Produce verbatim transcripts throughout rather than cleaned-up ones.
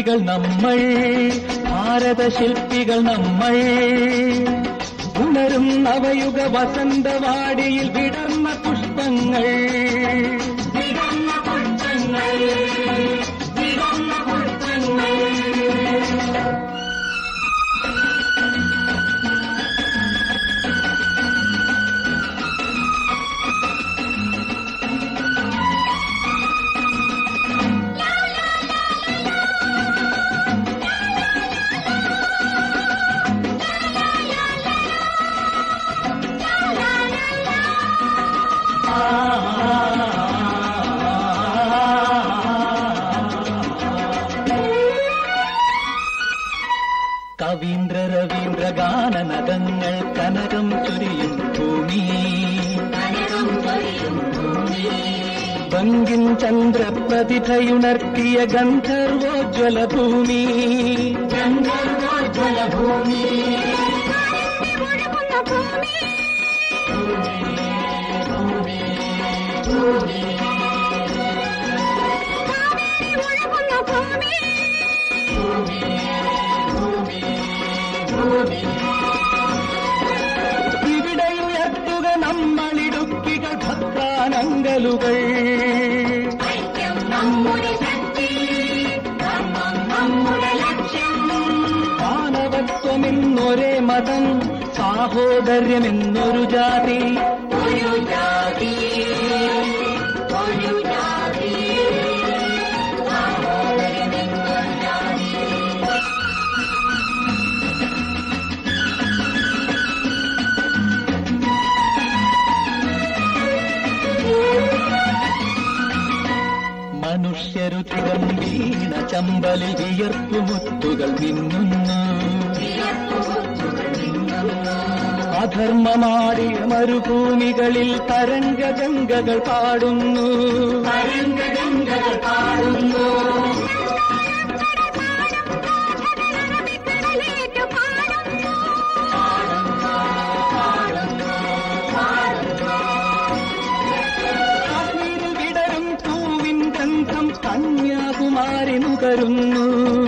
ശില്പികൾ നമ്മൾ, ഭാരതശില്പികൾ നമ്മൾ. ഉണരും നവയുഗ വസന്തവാടിയിൽ വിടർന്ന പുഷ്പങ്ങൾ, വിടർന്ന പുഷ്പങ്ങൾ, വിടർന്ന പുഷ്പങ്ങൾ. കവീന്ദ്ര രവീന്ദ്ര ഗാനനദങ്ങൾ കനകം ചൊരിയും ഭൂമി, ബങ്കിൻ ചന്ദ്രപ്രതിഭയുണർത്തിയ ഗന്ധർവോജ്വല ഭൂമി, ഗന്ധർവോജ്വല ഭൂമി. ഇവിടെയുയർത്തുക നമ്മളിടുക്കികൾ ഭക്താനങ്കലുകൾ, മാനവത്വമെന്നൊരേ മതം, സാഹോദര്യമെന്നൊരു ജാതി, ഒരു ജാതി, ഒരു ജാതി. മനുഷ്യരുതിരം വീണ ചമ്പലിൽ വിയർപ്പുമുത്തുകൾ മിന്നുന്നു, അധർമ്മമാടിയ മരുഭൂമികളിൽ തരംഗഗംഗകൾ പാടുന്നു, തരംഗഗംഗകൾ പാടുന്നു. കന്യാകുമാരി നുകരുന്നു,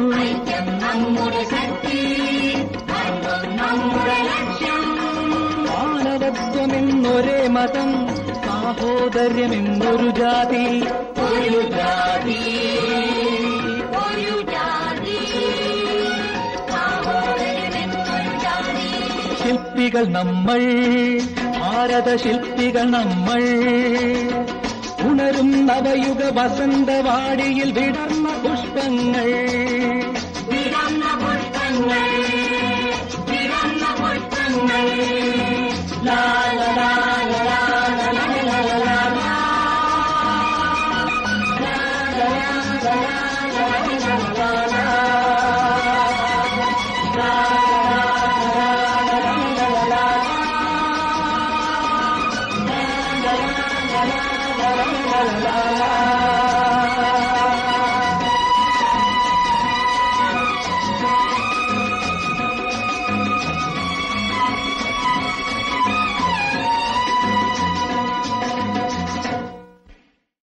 മാനവത്വമെന്നൊരേ മതം, സാഹോദര്യമെന്നൊരു ജാതി, ഒരു ജാതി, ഒരു ജാതി. ശില്പികൾ നമ്മൾ, ഭാരതശില്പികൾ നമ്മൾ. ഉണരും നവയുഗ വസന്തവാടിയിൽ വിടർന്ന പുഷ്പങ്ങൾ, വിടർന്ന പുഷ്പങ്ങൾ, വിടർന്ന പുഷ്പങ്ങൾ. ലാ ലാ ലാ ലാ ലാ ലാ ലാ ലാ ലാ ലാ. La la la la